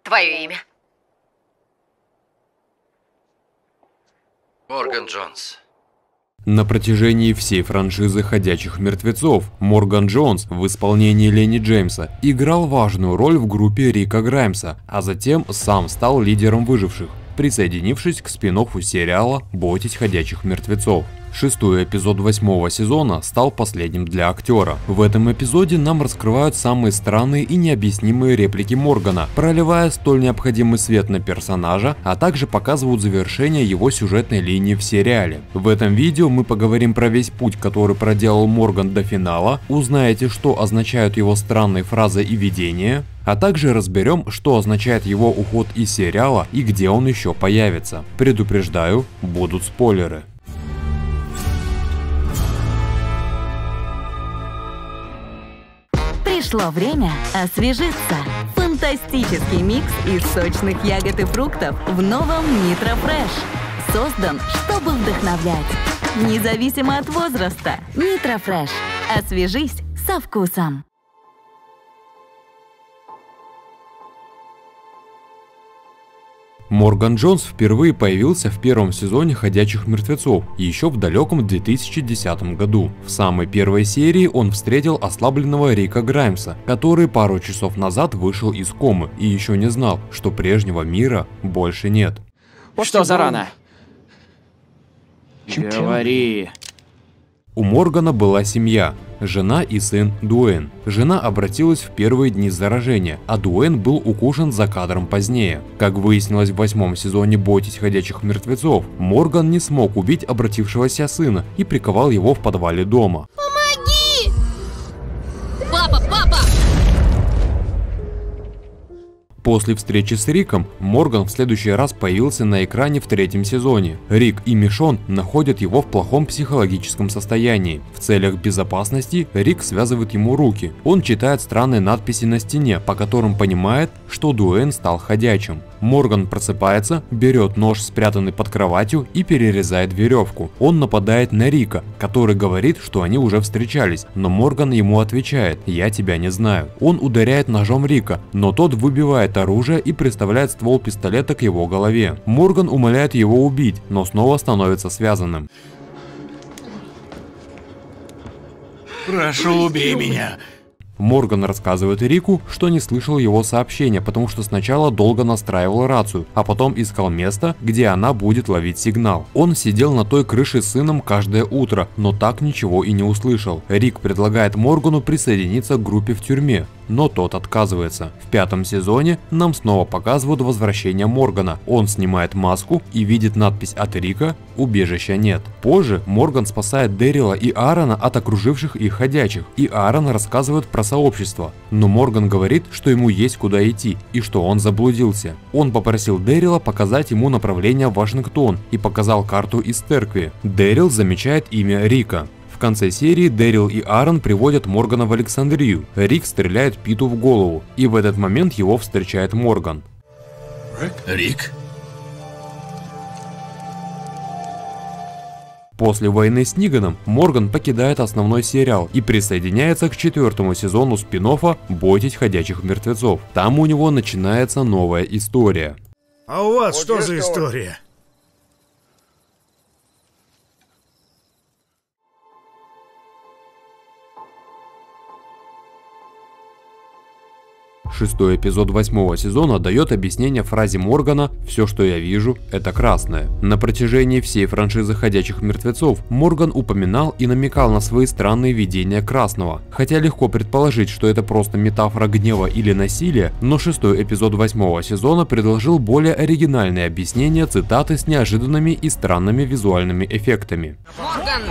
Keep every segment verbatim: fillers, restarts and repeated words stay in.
Твое имя? Морган Джонс. На протяжении всей франшизы «Ходячих мертвецов» Морган Джонс в исполнении Ленни Джеймса играл важную роль в группе Рика Граймса, а затем сам стал лидером выживших, присоединившись к спин-оффу сериала «Бойтесь ходячих мертвецов». Шестой эпизод восьмого сезона стал последним для актера. В этом эпизоде нам раскрывают самые странные и необъяснимые реплики Моргана, проливая столь необходимый свет на персонажа, а также показывают завершение его сюжетной линии в сериале. В этом видео мы поговорим про весь путь, который проделал Морган до финала, узнаете, что означают его странные фразы и видения, а также разберем, что означает его уход из сериала и где он еще появится. Предупреждаю, будут спойлеры. Пришло время освежиться. Фантастический микс из сочных ягод и фруктов в новом Nitro Fresh. Создан, чтобы вдохновлять. Независимо от возраста. Nitro Fresh. Освежись со вкусом. Морган Джонс впервые появился в первом сезоне «Ходячих мертвецов» еще в далеком две тысячи десятом году. В самой первой серии он встретил ослабленного Рика Граймса, который пару часов назад вышел из комы и еще не знал, что прежнего мира больше нет. Что за рана? Говори. У Моргана была семья, жена и сын Дуэйн. Жена обратилась в первые дни заражения, а Дуэйн был укушен за кадром позднее. Как выяснилось в восьмом сезоне «Бойтесь ходячих мертвецов», Морган не смог убить обратившегося сына и приковал его в подвале дома. Помоги! Папа, папа! После встречи с Риком, Морган в следующий раз появился на экране в третьем сезоне. Рик и Мишон находят его в плохом психологическом состоянии. В целях безопасности Рик связывает ему руки. Он читает странные надписи на стене, по которым понимает, что Дуэйн стал ходячим. Морган просыпается, берет нож, спрятанный под кроватью, и перерезает веревку. Он нападает на Рика, который говорит, что они уже встречались, но Морган ему отвечает: «Я тебя не знаю». Он ударяет ножом Рика, но тот выбивает оружие и приставляет ствол пистолета к его голове. Морган умоляет его убить, но снова становится связанным. Прошу, убей меня. Морган рассказывает Рику, что не слышал его сообщения, потому что сначала долго настраивал рацию, а потом искал место, где она будет ловить сигнал. Он сидел на той крыше с сыном каждое утро, но так ничего и не услышал. Рик предлагает Моргану присоединиться к группе в тюрьме, но тот отказывается. В пятом сезоне нам снова показывают возвращение Моргана. Он снимает маску и видит надпись от Рика «Убежища нет». Позже Морган спасает Дэрила и Аарона от окруживших их ходячих, и Аарон рассказывает про сообщество. Но Морган говорит, что ему есть куда идти и что он заблудился. Он попросил Дэрила показать ему направление в Вашингтон и показал карту из церкви. Дэрил замечает имя Рика. В конце серии Дэрил и Аарон приводят Моргана в Александрию. Рик стреляет Питу в голову, и в этот момент его встречает Морган. Рик? После войны с Ниганом Морган покидает основной сериал и присоединяется к четвертому сезону спин-оффа «Бойтесь ходячих мертвецов». Там у него начинается новая история. А у вас что за история? Шестой эпизод восьмого сезона дает объяснение фразе Моргана «Все, что я вижу, это красное». На протяжении всей франшизы «Ходячих мертвецов» Морган упоминал и намекал на свои странные видения красного. Хотя легко предположить, что это просто метафора гнева или насилия, но шестой эпизод восьмого сезона предложил более оригинальное объяснение цитаты с неожиданными и странными визуальными эффектами. Морган!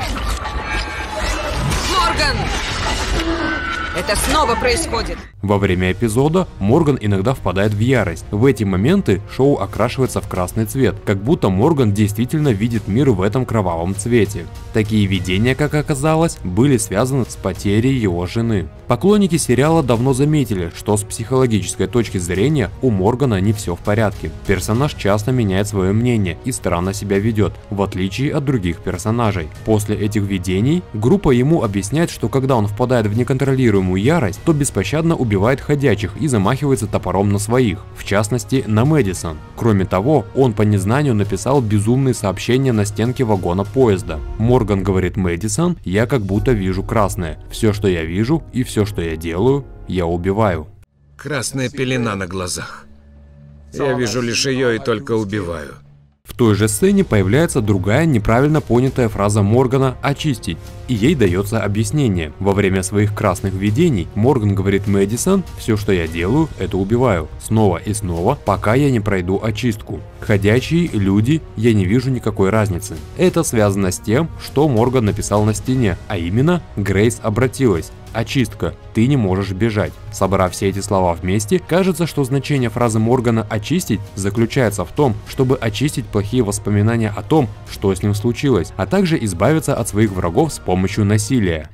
Морган! Это снова происходит. Во время эпизода Морган иногда впадает в ярость. В эти моменты шоу окрашивается в красный цвет, как будто Морган действительно видит мир в этом кровавом цвете. Такие видения, как оказалось, были связаны с потерей его жены. Поклонники сериала давно заметили, что с психологической точки зрения у Моргана не все в порядке. Персонаж часто меняет свое мнение и странно себя ведет, в отличие от других персонажей. После этих видений группа ему объясняет, что когда он впадает в неконтролируемую ему ярость, то беспощадно убивает ходячих и замахивается топором на своих, в частности на Мэдисон. Кроме того, он по незнанию написал безумные сообщения на стенке вагона поезда. Морган говорит Мэдисон: «Я как будто вижу красное. Все, что я вижу и все, что я делаю, я убиваю». Красная пелена на глазах. Я вижу лишь ее и только убиваю. В той же сцене появляется другая неправильно понятая фраза Моргана «очистить», и ей дается объяснение. Во время своих красных видений Морган говорит Мэдисон: «Все, что я делаю, это убиваю. Снова и снова, пока я не пройду очистку. Ходячие, люди, я не вижу никакой разницы». Это связано с тем, что Морган написал на стене, а именно Грейс обратилась: «Очистка, ты не можешь бежать». Собрав все эти слова вместе, кажется, что значение фразы Моргана «очистить» заключается в том, чтобы очистить плохие воспоминания о том, что с ним случилось, а также избавиться от своих врагов с помощью насилия.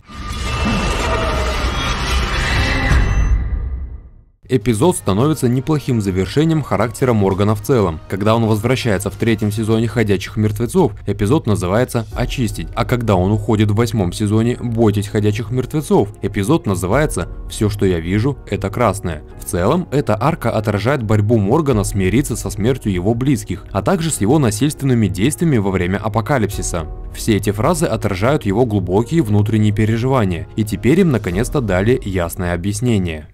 Эпизод становится неплохим завершением характера Моргана в целом. Когда он возвращается в третьем сезоне «Ходячих мертвецов», эпизод называется «Очистить», а когда он уходит в восьмом сезоне «Бойтесь ходячих мертвецов», эпизод называется «Все, что я вижу, это красное». В целом, эта арка отражает борьбу Моргана смириться со смертью его близких, а также с его насильственными действиями во время апокалипсиса. Все эти фразы отражают его глубокие внутренние переживания, и теперь им наконец-то дали ясное объяснение.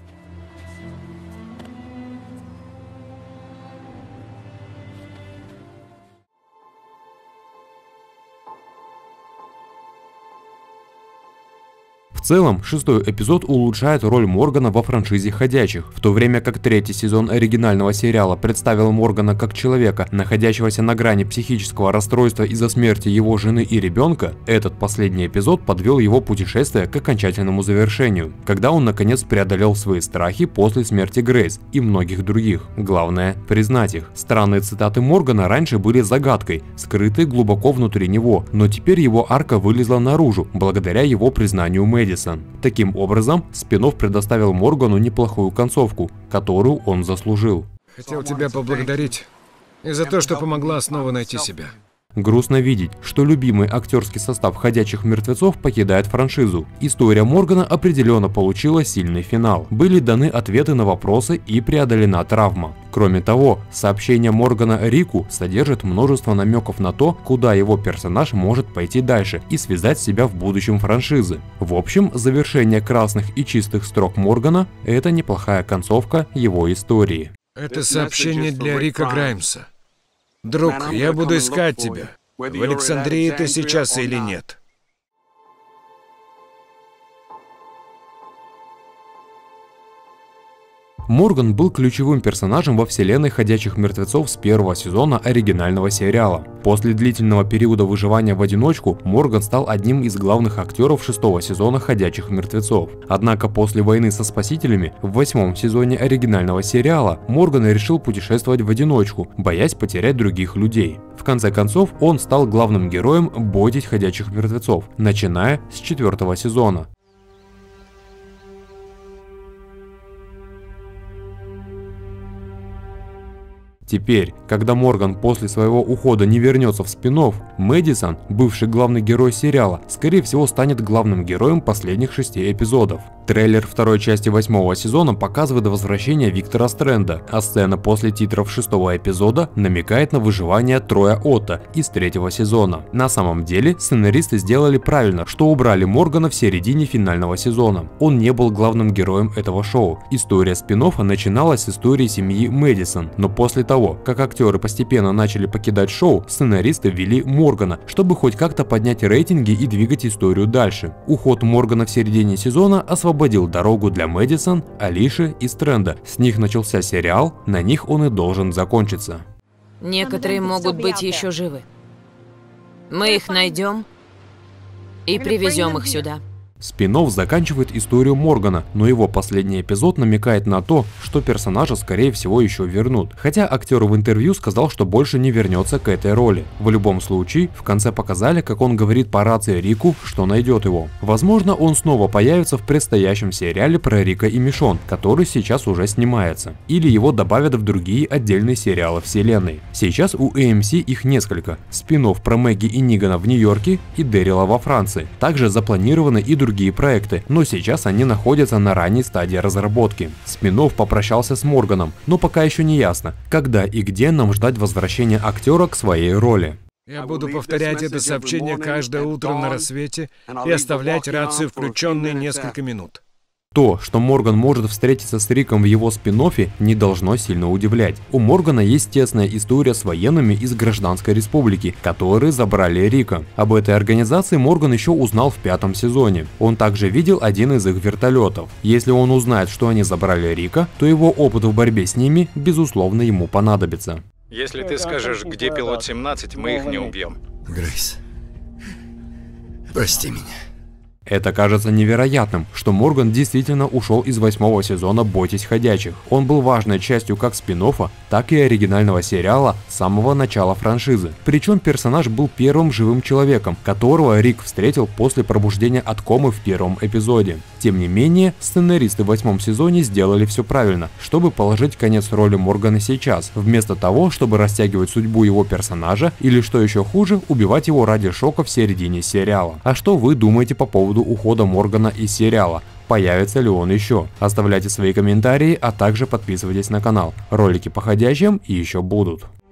В целом, шестой эпизод улучшает роль Моргана во франшизе «Ходячих», в то время как третий сезон оригинального сериала представил Моргана как человека, находящегося на грани психического расстройства из-за смерти его жены и ребенка. Этот последний эпизод подвел его путешествие к окончательному завершению, когда он наконец преодолел свои страхи после смерти Грейс и многих других. Главное – признать их. Странные цитаты Моргана раньше были загадкой, скрытой глубоко внутри него, но теперь его арка вылезла наружу благодаря его признанию Мэдисон. Таким образом, спин-офф предоставил Моргану неплохую концовку, которую он заслужил. Хотел тебя поблагодарить и за то, что помогла снова найти себя. Грустно видеть, что любимый актерский состав «Ходячих мертвецов» покидает франшизу. История Моргана определенно получила сильный финал. Были даны ответы на вопросы и преодолена травма. Кроме того, сообщение Моргана Рику содержит множество намеков на то, куда его персонаж может пойти дальше и связать себя в будущем франшизы. В общем, завершение красных и чистых строк Моргана – это неплохая концовка его истории. Это сообщение для Рика Граймса. Друг, я буду искать тебя. В Александрии ты сейчас или нет. Морган был ключевым персонажем во вселенной «Ходячих мертвецов» с первого сезона оригинального сериала. После длительного периода выживания в одиночку Морган стал одним из главных актеров шестого сезона «Ходячих мертвецов». Однако после войны со Спасителями в восьмом сезоне оригинального сериала Морган решил путешествовать в одиночку, боясь потерять других людей. В конце концов, он стал главным героем «Бойтесь ходячих мертвецов», начиная с четвертого сезона. Теперь, когда Морган после своего ухода не вернется в спин-офф, Мэдисон, бывший главный герой сериала, скорее всего станет главным героем последних шести эпизодов. Трейлер второй части восьмого сезона показывает возвращение Виктора Стрэнда, а сцена после титров шестого эпизода намекает на выживание Троя Отто из третьего сезона. На самом деле, сценаристы сделали правильно, что убрали Моргана в середине финального сезона. Он не был главным героем этого шоу. История спин-оффа начиналась с истории семьи Мэдисон, но после того, как актеры постепенно начали покидать шоу, сценаристы ввели Моргана, чтобы хоть как-то поднять рейтинги и двигать историю дальше. Уход Моргана в середине сезона освободил освободил дорогу для Мэдисон, Алиши и Стрэнда. С них начался сериал, на них он и должен закончиться. Некоторые могут быть еще живы. Мы их найдем и привезем их сюда. Спин-офф заканчивает историю Моргана, но его последний эпизод намекает на то, что персонажа скорее всего еще вернут. Хотя актер в интервью сказал, что больше не вернется к этой роли. В любом случае, в конце показали, как он говорит по рации Рику, что найдет его. Возможно, он снова появится в предстоящем сериале про Рика и Мишон, который сейчас уже снимается. Или его добавят в другие отдельные сериалы вселенной. Сейчас у эй эм си их несколько. Спин-офф про Мэгги и Нигана в Нью-Йорке и Дэрила во Франции. Также запланированы и другие другие проекты, но сейчас они находятся на ранней стадии разработки. Спин-офф попрощался с Морганом, но пока еще не ясно, когда и где нам ждать возвращения актера к своей роли. Я буду повторять это сообщение каждое утро на рассвете и оставлять рацию включенной несколько минут. То, что Морган может встретиться с Риком в его спин-оффе, не должно сильно удивлять. У Моргана есть тесная история с военными из Гражданской Республики, которые забрали Рика. Об этой организации Морган еще узнал в пятом сезоне. Он также видел один из их вертолетов. Если он узнает, что они забрали Рика, то его опыт в борьбе с ними, безусловно, ему понадобится. Если ты скажешь, где пилот семнадцать, мы их не убьем. Грейс, прости меня. Это кажется невероятным, что Морган действительно ушел из восьмого сезона «Бойтесь ходячих». Он был важной частью как спин-оффа, так и оригинального сериала с самого начала франшизы. Причем персонаж был первым живым человеком, которого Рик встретил после пробуждения от комы в первом эпизоде. Тем не менее, сценаристы в восьмом сезоне сделали все правильно, чтобы положить конец роли Моргана сейчас, вместо того, чтобы растягивать судьбу его персонажа или, что еще хуже, убивать его ради шока в середине сериала. А что вы думаете по поводу ухода Моргана из сериала? Появится ли он еще? Оставляйте свои комментарии, а также подписывайтесь на канал. Ролики по ходячим еще будут.